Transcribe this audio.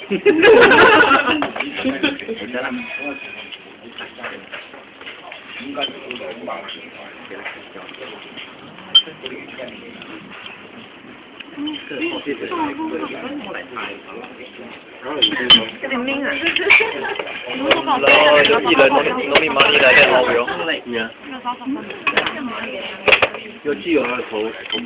有点命啊！ 然後就寄了農曆忙你來嘅好友。 要寄有他的頭。